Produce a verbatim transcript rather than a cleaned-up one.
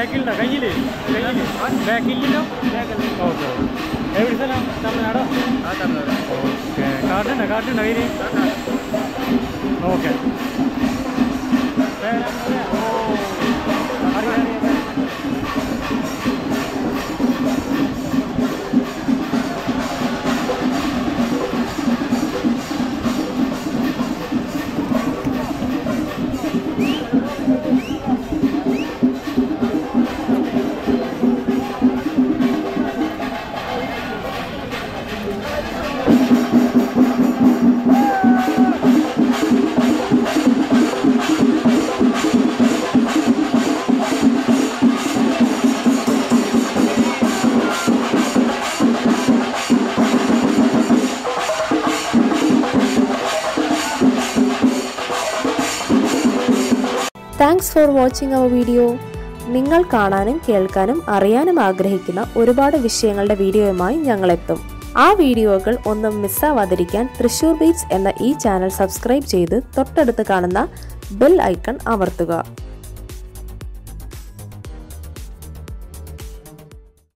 ബാക്കിലുണ്ടോ കയ്യില് ബാക്കില്ലോ ഓക്കെ എവിടെ സ്ഥലം തമിഴ്നാടോ ഓക്കെ കാർഡുണ്ടോ കാർഡുണ്ടോ കയ്യില് okay Thanks for watching our video. നിങ്ങൾ കാണാനും കേൾക്കാനും അറിയാനും ആഗ്രഹിക്കുന്ന ഒരുപാട് വിഷയങ്ങളുടെ വീഡിയോയുമായി ഞങ്ങൾ എത്തും. ആ വീഡിയോകൾ ഒന്നും മിസ്സാവാതിരിക്കാൻ തൃശ്ശൂർ ബീറ്റ്സ് എന്ന ഈ ചാനൽ സബ്സ്ക്രൈബ് ചെയ്ത് തൊട്ടടുത്ത് കാണുന്ന ബെൽ ഐക്കൺ അമർത്തുക.